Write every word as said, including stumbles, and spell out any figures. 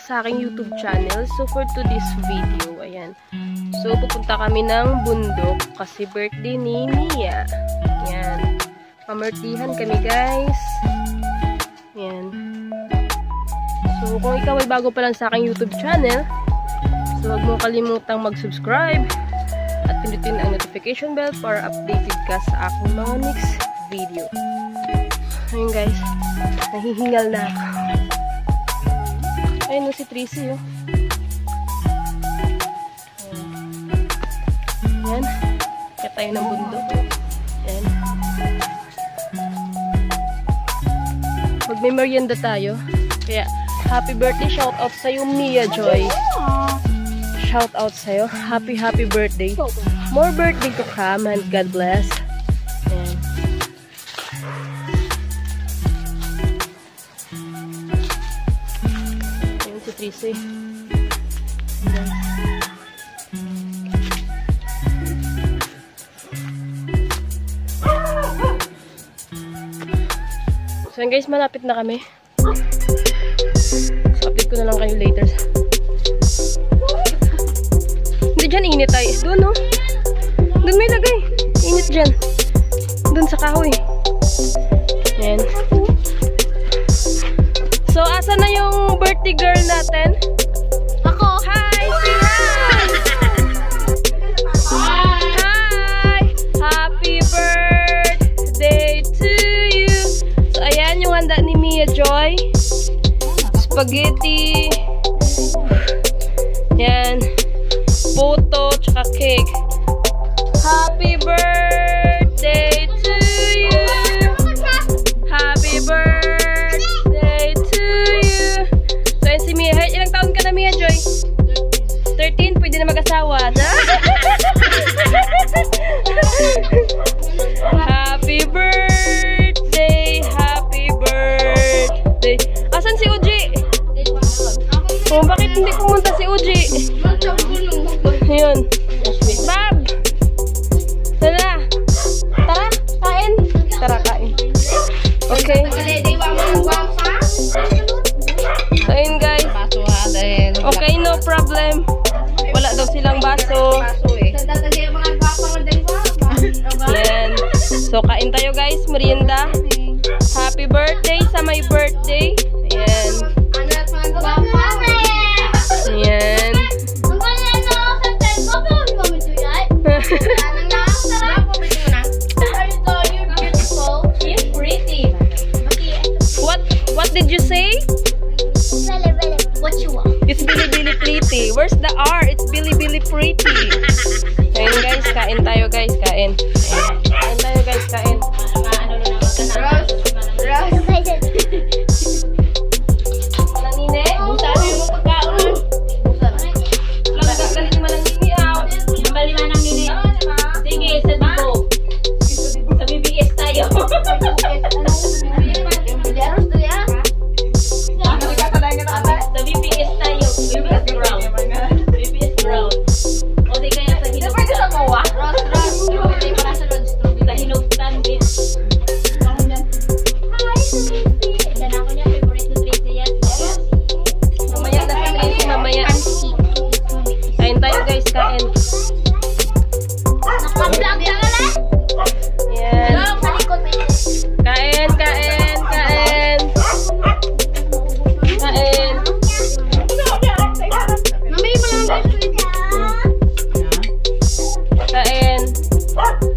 sa aking YouTube channel. So, for today's video, ayan. So, pupunta kami ng bundok kasi birthday ni Mia. Ayan. Pamertihan kami, guys. Ayan. So, kung ikaw ay bago pa lang sa aking YouTube channel, so, huwag mo kalimutang mag-subscribe at pindutin ang notification bell para updated ka sa aking mga next video. Ayun, guys. Nahihingal na ako. Ayun no, si Tracy, oh. Ayan. Kaya tayo ng bundok. Ayan. Magme-merienda tayo. Kaya, happy birthday. Shout out sa'yo, Mia Joy. Shout out sa'yo. Happy, happy birthday. More birthday to come and God bless. Ayan. Ayan si Tracy. Ayan. So guys, malapit na kami. So, update ko na lang kayo later. Hindi dyan, init ay. Doon, no? Doon may lagay. Init dyan. Doon sa kahoy. Ayan. So, asa na yung birthday girl natin? Ako. Hi! Say hi! Hi! Happy birthday to you! So, ayan yung handa ni Mia Joy. Spaghetti. Ayan. Photo, tsaka cake. Happy birthday to you. Happy birthday to you. So, ayan si Mia. Ilang taon ka na, Mia Joy? thirteen? Pwede na mag-asawa. Happy birthday. Happy birthday. Asan si Uji? Oh, bakit hindi pumunta si Uji? Ayun. Bab! Tara! Tara! Kain! Tara, kain. Okay. So, ayun guys. Okay, no problem. Wala daw silang baso. Ayan. So, kain tayo guys. Merienda. Happy birthday sa my birthday. Ayan. Ayan. What what did you say? Billy, Billy, what you want? It's Billy Billy Pretty. Where's the R? It's Billy Billy Pretty. Ayun guys, kain tayo guys, kain. Kain tayo guys, kain. Mananine, busa mo yung pagkaon. Langga galing manang nini aw. Bali manang nini. Sige, sa dibo. Sa B B S tayo. Sa B B S tayo. B B S Brown. B B S Brown. O di kaya sa hinog. Pwede sa mowa? Ross, Ross. Hindi para sa Ross. Sa hinog standit. Hi, Tracy. Yan ako niya. Favorite ni Tracy yan. Mamaya na sa Tracy. Mamaya. Kain tayo guys. Kain. Naka-vlog ka na? Yan. Sa likod may Kain, kain, kain. Kain. Mamay mo lang guys. Kain.